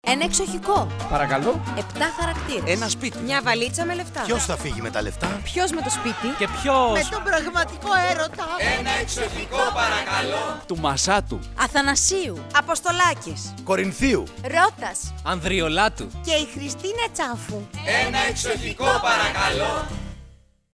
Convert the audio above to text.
Ένα εξοχικό. Παρακαλώ. 7 χαρακτήρες. Ένα σπίτι. Μια βαλίτσα με λεφτά. Ποιος θα φύγει με τα λεφτά? Ποιος με το σπίτι? Και ποιος? Με τον πραγματικό έρωτα. Ένα εξοχικό παρακαλώ. Του Μασάτου. Αθανασίου. Αποστολάκης. Κορινθίου. Ρώτας. Ανδριολάτου. Και η Χριστίνα Τσάφου. Ένα εξοχικό παρακαλώ.